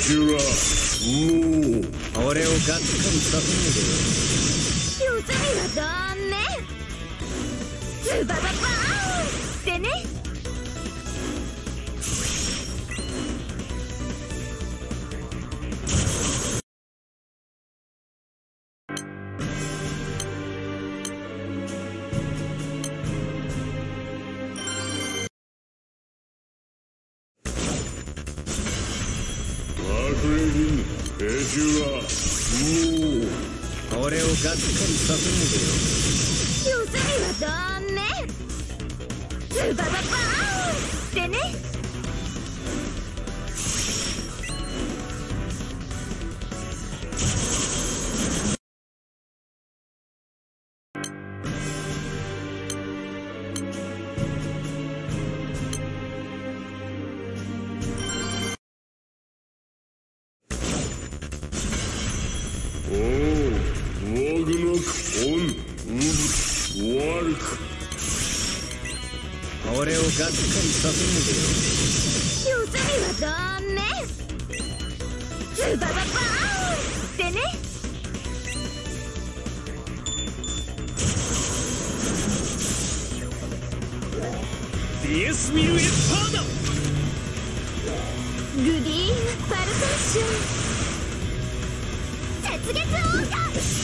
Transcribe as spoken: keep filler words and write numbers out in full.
ジュラもう俺をがっかりさせないでよ。 四つにはダメ。ズバババーンってね。 エジュラもう俺をがっかりさせないでよ。 四つにはダメ。ズバババーンってね。 おお、ワグナクオン、ウブ、ワルク。 俺をがっかりさせないでよ。 四つにはダメ。ズバババーンってね。 ディエスミルエスパーだ。 グリーンパルセーション。雪月王家。